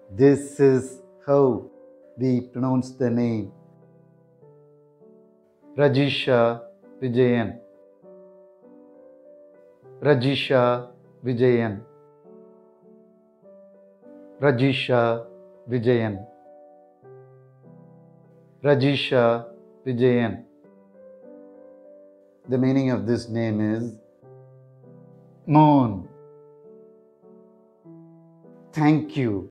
This is how we pronounce the name. Rajisha Vijayan. Rajisha Vijayan. Rajisha Vijayan. Rajisha Vijayan. The meaning of this name is moon. Thank you.